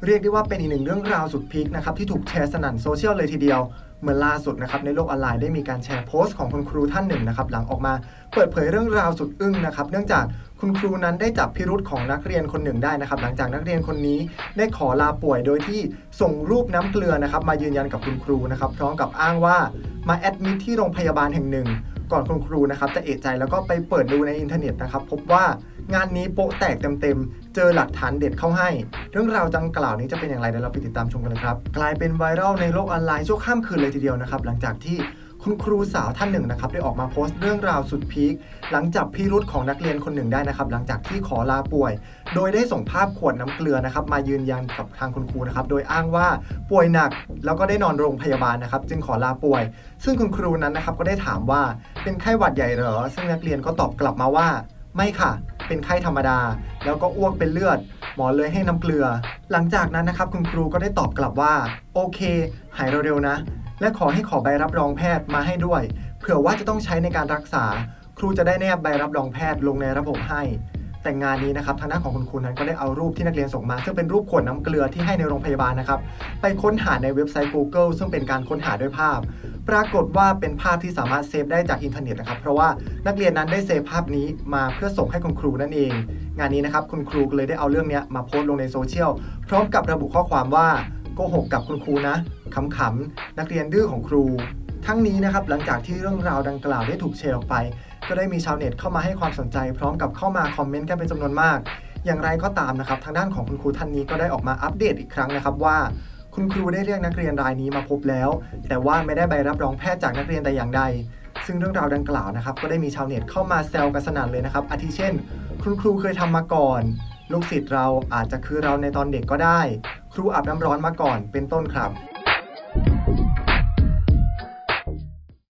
เรียกได้ว่าเป็นอีกหนึ่งเรื่องราวสุดพีคนะครับที่ถูกแชร์สนั่นโซเชียลเลยทีเดียวเมื่อล่าสุดนะครับในโลกออนไลน์ได้มีการแชร์โพสต์ของคุณครูท่านหนึ่งนะครับหลังออกมาเปิดเผยเรื่องราวสุดอึ้งนะครับเนื่องจากคุณครูนั้นได้จับพิรุธของนักเรียนคนหนึ่งได้นะครับหลังจากนักเรียนคนนี้ได้ขอลาป่วยโดยที่ส่งรูปน้ำเกลือนะครับมายืนยันกับคุณครูนะครับพร้อมกับอ้างว่ามาแอดมิทที่โรงพยาบาลแห่งหนึ่งก่อนคุณครูนะครับจะเอะใจแล้วก็ไปเปิดดูในอินเทอร์เน็ตนะครับพบว่างานนี้โป๊ะแตกเต็มๆเจอหลักฐานเด็ดเข้าให้เรื่องราวดังกล่าวนี้จะเป็นอย่างไรเดี๋ยวเราไปติดตามชมกันเลยครับกลายเป็นไวรัลในโลกออนไลน์ชั่วข้ามคืนเลยทีเดียวนะครับหลังจากที่คุณครูสาวท่านหนึ่งนะครับได้ออกมาโพสต์เรื่องราวสุดพีคหลังจับพิรุธของนักเรียนคนหนึ่งได้นะครับหลังจากที่ขอลาป่วยโดยได้ส่งภาพขวดน้ำเกลือนะครับมายืนยันกับทางคุณครูนะครับโดยอ้างว่าป่วยหนักแล้วก็ได้นอนโรงพยาบาลนะครับจึงขอลาป่วยซึ่งคุณครูนั้นนะครับก็ได้ถามว่าเป็นไข้หวัดใหญ่เหรอซึ่งนักเรียนก็ตอบกลับมาว่าไม่ค่ะเป็นไข้ธรรมดาแล้วก็อ้วกเป็นเลือดหมอเลยให้น้ำเกลือหลังจากนั้นนะครับคุณครูก็ได้ตอบกลับว่าโอเคหายเร็วๆนะและขอใบรับรองแพทย์มาให้ด้วยเผื่อว่าจะต้องใช้ในการรักษาครูจะได้แนบใบรับรองแพทย์ลงในระบบให้แต่งานนี้นะครับทางด้านของคุณครูนั้นก็ได้เอารูปที่นักเรียนส่งมาซึ่งเป็นรูปขวดน้ำเกลือที่ให้ในโรงพยาบาลนะครับไปค้นหาในเว็บไซต์ Google ซึ่งเป็นการค้นหาด้วยภาพปรากฏว่าเป็นภาพที่สามารถเซฟได้จากอินเทอร์เน็ตนะครับเพราะว่านักเรียนนั้นได้เซฟภาพนี้มาเพื่อส่งให้คุณครูนั่นเองงานนี้นะครับคุณครูเลยได้เอาเรื่องนี้มาโพสต์ลงในโซเชียลพร้อมกับระบุข้อความว่าโกหกกับคุณครูนะขำๆนักเรียนดื้อของครูทั้งนี้นะครับหลังจากที่เรื่องราวดังกล่าวได้ถูกแชร์ออกไปก็ได้มีชาวเน็ตเข้ามาให้ความสนใจพร้อมกับเข้ามาคอมเมนต์กันเป็นจำนวนมากอย่างไรก็ตามนะครับทางด้านของคุณครูท่านนี้ก็ได้ออกมาอัปเดตอีกครั้งนะครับว่าคุณครูได้เรียกนักเรียนรายนี้มาพบแล้วแต่ว่าไม่ได้ใบรับรองแพทย์จากนักเรียนแต่อย่างใดซึ่งเรื่องราวดังกล่าวนะครับก็ได้มีชาวเน็ตเข้ามาแซวกันสนั่นเลยนะครับอาทิเช่นคุณครูเคยทำมาก่อนลูกศิษย์เราอาจจะคือเราในตอนเด็กก็ได้ครูอาบน้ำร้อนมาก่อนเป็นต้นครับ